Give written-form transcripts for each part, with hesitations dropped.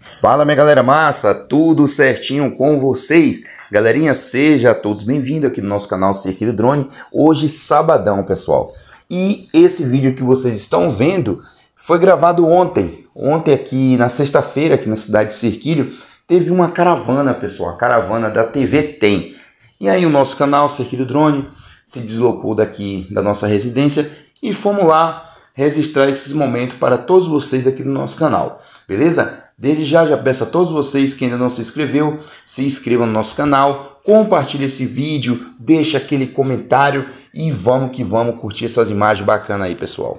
Fala, minha galera massa, tudo certinho com vocês? Galerinha, seja todos bem-vindos aqui no nosso canal Cerquilho Drone. Hoje, sabadão, pessoal. E esse vídeo que vocês estão vendo foi gravado ontem. Ontem aqui na sexta-feira, aqui na cidade de Cerquilho, teve uma caravana, pessoal, a caravana da TV Tem. E aí o nosso canal Cerquilho Drone se deslocou daqui da nossa residência e fomos lá registrar esses momentos para todos vocês aqui no nosso canal, beleza? Desde já peço a todos vocês que ainda não se inscreveu, se inscrevam no nosso canal, compartilhe esse vídeo, deixa aquele comentário e vamos que vamos curtir essas imagens bacanas aí, pessoal.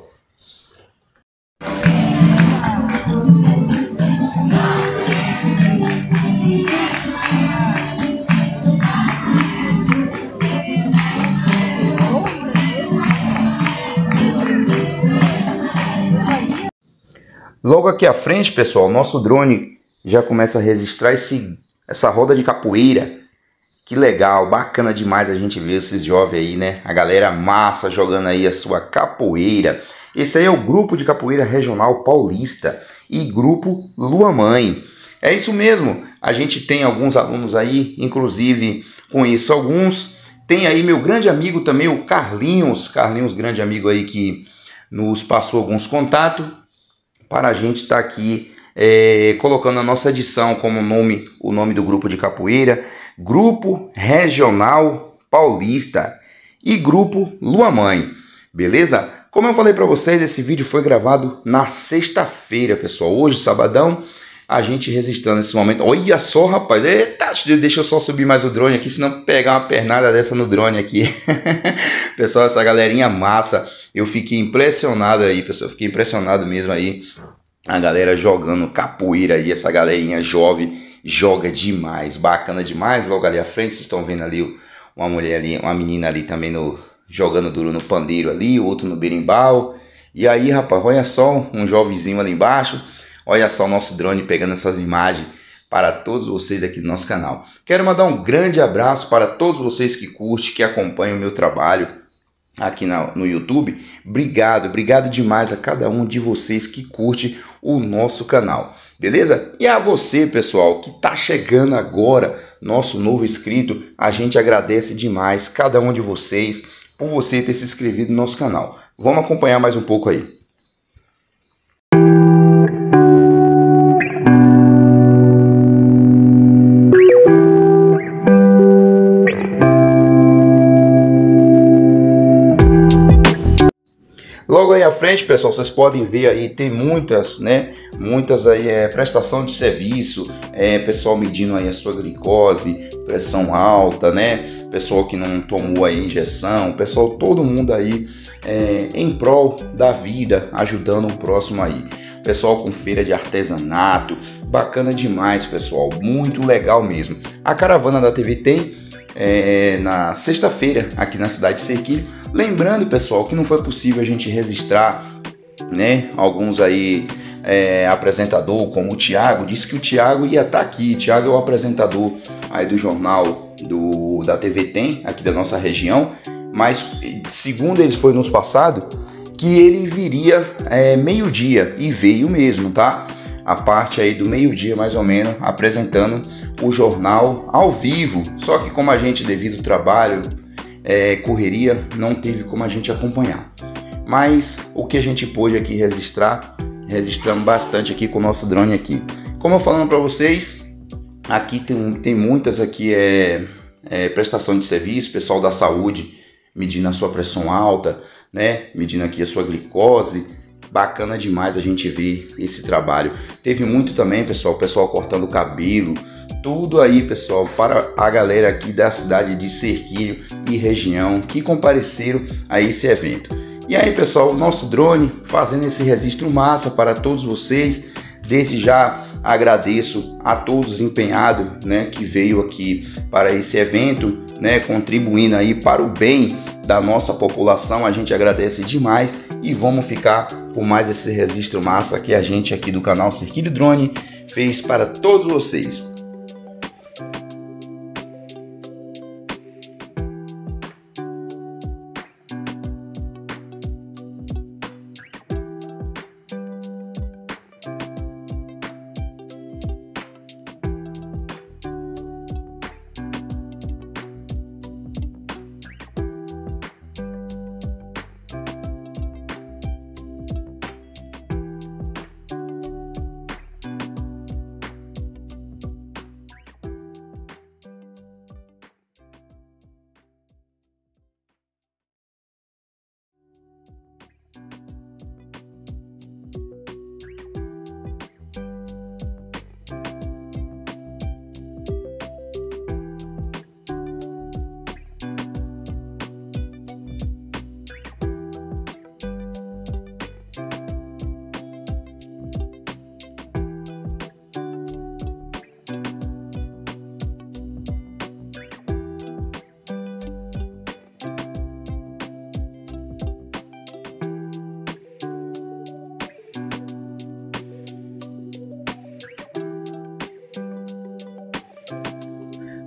Logo aqui à frente, pessoal, nosso drone já começa a registrar essa roda de capoeira. Que legal, bacana demais a gente ver esses jovens aí, né? A galera massa jogando aí a sua capoeira. Esse aí é o Grupo de Capoeira Regional Paulista e Grupo Lua Mãe. É isso mesmo, a gente tem alguns alunos aí, inclusive conheço alguns. Tem aí meu grande amigo também, o Carlinhos, grande amigo aí que nos passou alguns contatos para a gente estar aqui colocando a nossa edição como o nome do grupo de capoeira, Grupo Regional Paulista e Grupo Lua Mãe, beleza? Como eu falei para vocês, esse vídeo foi gravado na sexta-feira, pessoal. Hoje, sabadão, a gente registrando esse momento. Olha só, rapaz, eita, deixa eu só subir mais o drone aqui, senão pegar uma pernada dessa no drone aqui. Pessoal, essa galerinha massa, eu fiquei impressionado aí, pessoal, fiquei impressionado mesmo aí. A galera jogando capoeira aí, essa galerinha jovem joga demais, bacana demais. Logo ali à frente, vocês estão vendo ali uma mulher ali, uma menina ali também jogando duro no pandeiro ali, outro no berimbau. E aí, rapaz, olha só, um jovenzinho ali embaixo. Olha só o nosso drone pegando essas imagens para todos vocês aqui do nosso canal. Quero mandar um grande abraço para todos vocês que curtem, que acompanham o meu trabalho aqui no YouTube. Obrigado demais a cada um de vocês que curte o nosso canal, beleza? E a você, pessoal, que está chegando agora, nosso novo inscrito, a gente agradece demais cada um de vocês por você ter se inscrito no nosso canal. Vamos acompanhar mais um pouco aí. Logo aí à frente, pessoal, vocês podem ver aí, tem muitas, né? Muitas aí prestação de serviço, pessoal medindo aí a sua glicose, pressão alta, né? Pessoal que não tomou aí injeção, pessoal, todo mundo aí em prol da vida, ajudando o próximo aí. Pessoal com feira de artesanato, bacana demais, pessoal, muito legal mesmo. A caravana da TV Tem na sexta-feira aqui na cidade de Cerquilho. Lembrando, pessoal, que não foi possível a gente registrar, né, alguns aí apresentador, como o Thiago. Disse que o Thiago ia estar aqui. O Thiago é o apresentador aí do jornal da TV Tem, aqui da nossa região, mas segundo ele foi nos passado, que ele viria meio-dia, e veio mesmo, tá? A parte aí do meio-dia, mais ou menos, apresentando o jornal ao vivo. Só que como a gente, devido ao trabalho, correria, não teve como a gente acompanhar. Mas o que a gente pôde aqui registramos bastante aqui com o nosso drone aqui. Como eu falando para vocês, aqui tem muitas aqui prestação de serviço, pessoal da saúde medindo a sua pressão alta, né? Medindo aqui a sua glicose. Bacana demais a gente ver esse trabalho. Teve muito também, pessoal, o pessoal cortando o cabelo, tudo aí, pessoal, para a galera aqui da cidade de Cerquilho e região que compareceram a esse evento. E aí, pessoal, o nosso drone fazendo esse registro massa para todos vocês. Desde já agradeço a todos empenhados, né, que veio aqui para esse evento, né, contribuindo aí para o bem da nossa população. A gente agradece demais e vamos ficar por mais esse registro massa que a gente aqui do canal Cerquilho Drone fez para todos vocês.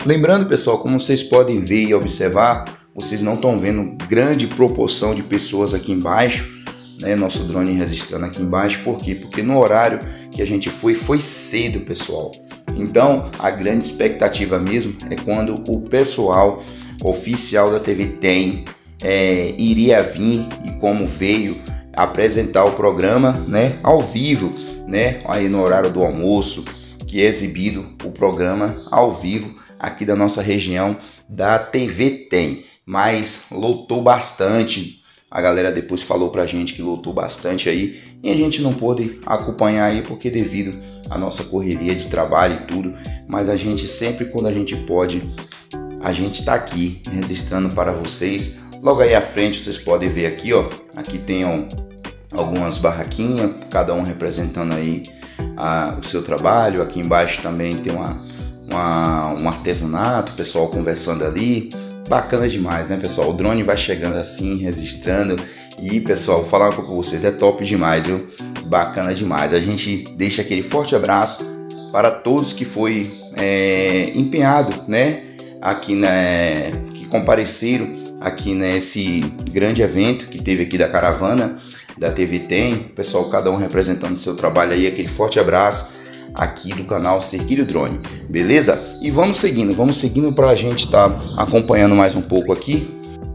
Lembrando, pessoal, como vocês podem ver e observar, vocês não estão vendo grande proporção de pessoas aqui embaixo, né? Nosso drone registrando aqui embaixo. Por quê? Porque no horário que a gente foi cedo, pessoal. Então, a grande expectativa mesmo é quando o pessoal oficial da TV Tem iria vir e como veio apresentar o programa, né, ao vivo, né, aí no horário do almoço, que é exibido o programa ao vivo aqui da nossa região da TV Tem. Mas lotou bastante, a galera depois falou pra gente que lotou bastante aí e a gente não pôde acompanhar aí porque devido à nossa correria de trabalho e tudo, mas a gente sempre, quando a gente pode, a gente tá aqui registrando para vocês. Logo aí à frente vocês podem ver aqui, ó, aqui tem algumas barraquinhas, cada um representando aí o seu trabalho. Aqui embaixo também tem um artesanato, o pessoal conversando ali. Bacana demais, né, pessoal? O drone vai chegando assim, registrando. E, pessoal, vou falar uma coisa com vocês, é top demais, viu? Bacana demais. A gente deixa aquele forte abraço para todos que foi empenhado, né? Aqui, né, que compareceram aqui nesse grande evento que teve aqui da caravana da TV Tem. Pessoal, cada um representando o seu trabalho aí. Aquele forte abraço aqui do canal Cerquilho Drone, beleza? E vamos seguindo para a gente estar acompanhando mais um pouco aqui.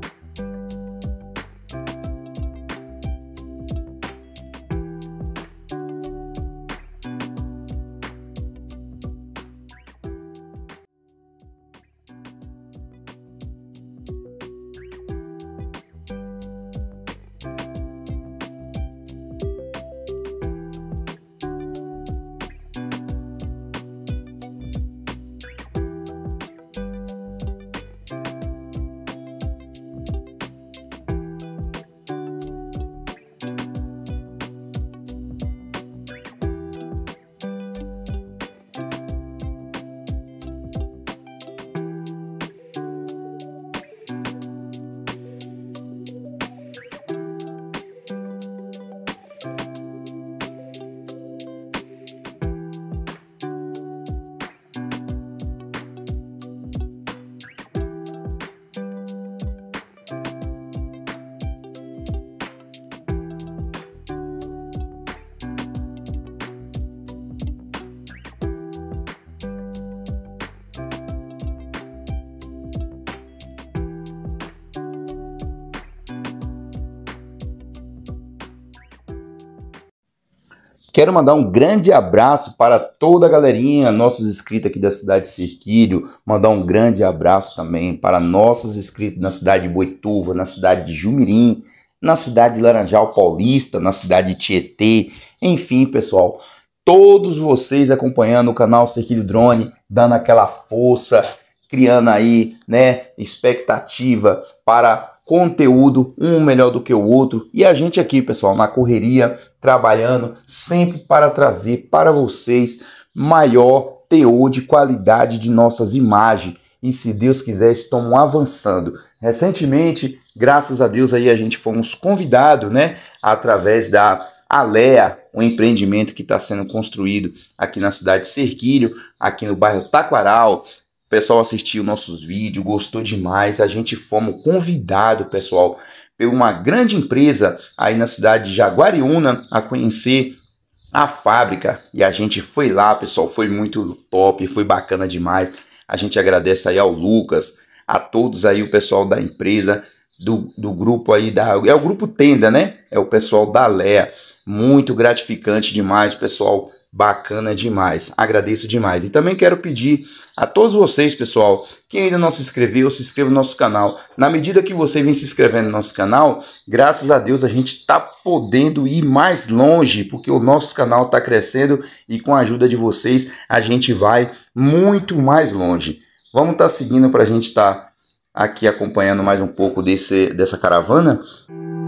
Quero mandar um grande abraço para toda a galerinha, nossos inscritos aqui da cidade de Cerquilho. Mandar um grande abraço também para nossos inscritos na cidade de Boituva, na cidade de Jumirim, na cidade de Laranjal Paulista, na cidade de Tietê. Enfim, pessoal, todos vocês acompanhando o canal Cerquilho Drone, dando aquela força, criando aí, né, expectativa para conteúdo, um melhor do que o outro. E a gente aqui, pessoal, na correria, trabalhando sempre para trazer para vocês maior teor de qualidade de nossas imagens. E se Deus quiser, estamos avançando. Recentemente, graças a Deus, aí a gente fomos convidados, né, através da Alea, um empreendimento que está sendo construído aqui na cidade de Cerquilho, aqui no bairro Taquaral. O pessoal assistiu nossos vídeos, gostou demais. A gente fomos convidado, pessoal, por uma grande empresa aí na cidade de Jaguariúna a conhecer a fábrica. E a gente foi lá, pessoal, foi muito top, foi bacana demais. A gente agradece aí ao Lucas, a todos aí o pessoal da empresa, do grupo aí, é o grupo Tenda, né? É o pessoal da Alea. Muito gratificante demais, pessoal. Bacana demais, agradeço demais. E também quero pedir a todos vocês, pessoal, que ainda não se inscreveu, se inscreva no nosso canal. Na medida que você vem se inscrevendo no nosso canal, graças a Deus a gente está podendo ir mais longe, porque o nosso canal está crescendo e com a ajuda de vocês a gente vai muito mais longe. Vamos estar seguindo para a gente estar aqui acompanhando mais um pouco dessa caravana.